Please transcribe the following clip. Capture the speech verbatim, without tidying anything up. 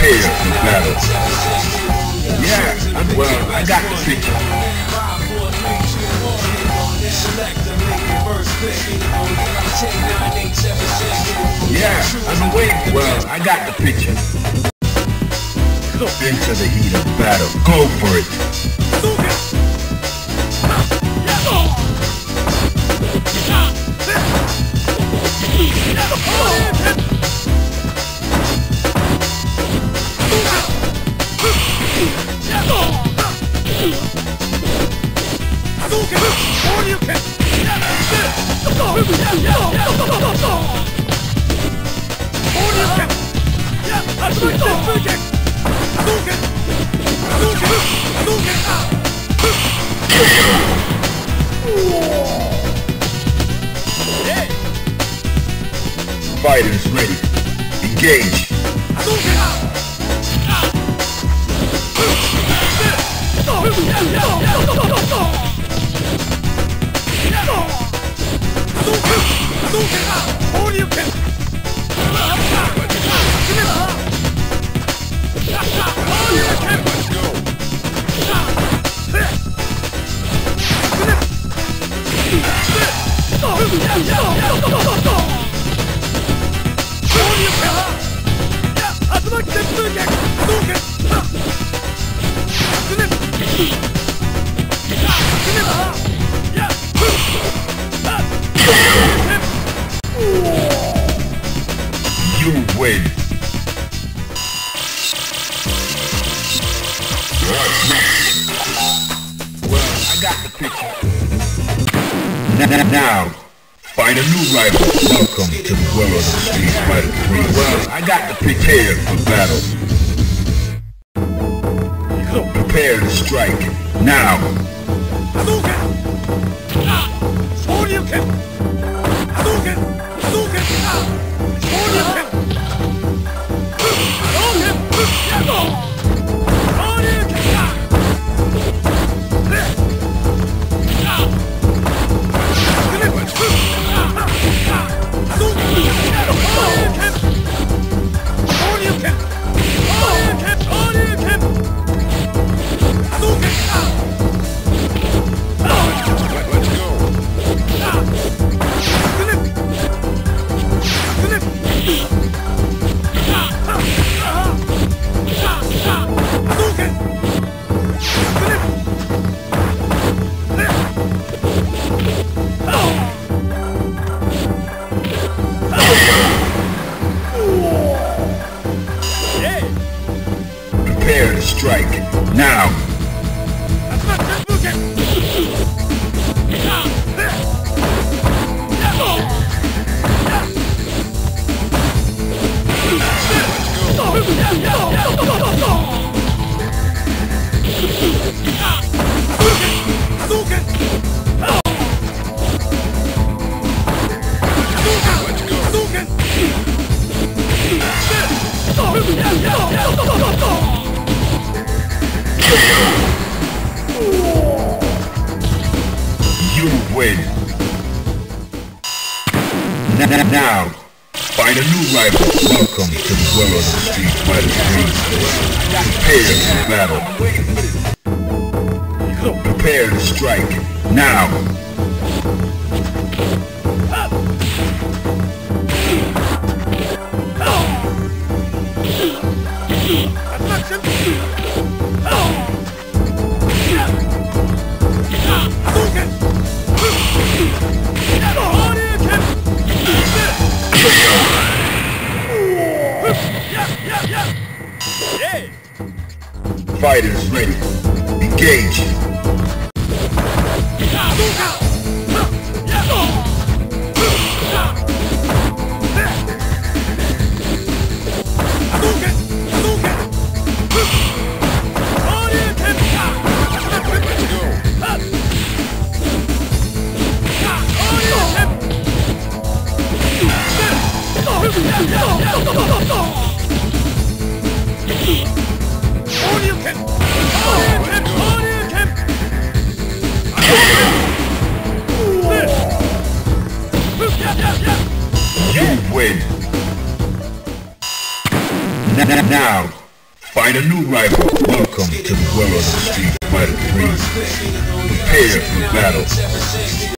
Prepare for battle. Yeah, I'm well, I got the picture. Yeah, I've been waiting. Well, I got the picture. Into the heat of battle. Go for it. Fighters ready. Engage. You win. What's next? Well, I got the picture. Now, find a new rival. Welcome to the world of Street Fighter three. Well, I got the picture for battle. Prepare to strike. Now. Prepare to strike. Now. You win. Now, find a new rival. Welcome to the world of Street Fighter three. Prepare for battle. Prepare to strike. Now. Fighters ready. Engage. You win. Now, Find a new rival. Welcome to the world of Street Fighter three. Prepare for battle.